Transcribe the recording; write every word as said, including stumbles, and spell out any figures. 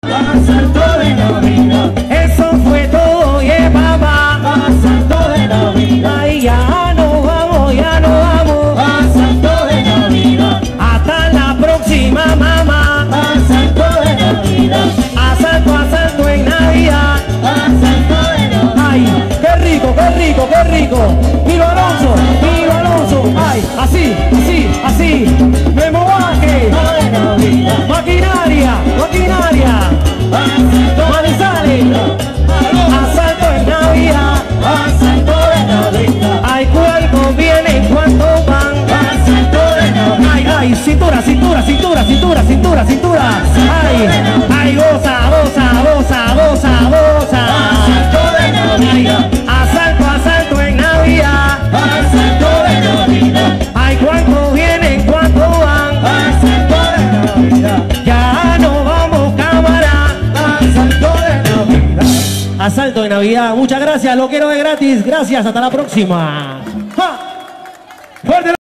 Asalto de Navidad. Eso fue todo, yeah, papá. Asalto de Navidad. Ay, ya nos vamos, ya nos vamos. Asalto de Navidad. Hasta la próxima, mamá. Asalto de Navidad. Asalto, asalto en Navidad. Asalto de Navidad. Ay, qué rico, qué rico, qué rico. Miro Alonso, Miro Alonso. Ay, así, así, así. Memo Vázquez. de Navidad. Maquinaria, maquinaria. Asalto Manizales. Asalto en Navidad. Asalto de Navidad. Ay, cuántos vienen, cuántos van. Asalto de Navidad. Ay, ay, cintura, cintura, cintura, cintura, cintura, cintura. Ay, ay, goza, goza, goza, goza, goza. Asalto de Navidad. Asalto, asalto en Navidad. Asalto de Navidad. Ay, cuántos vienen, cuántos van. Asalto de Navidad. Ya nos vamos, cámara. Asalto de Navidad. Asalto de Navidad. Muchas gracias, lo quiero de gratis. Gracias, hasta la próxima. ¡Ja! ¡Fuerte!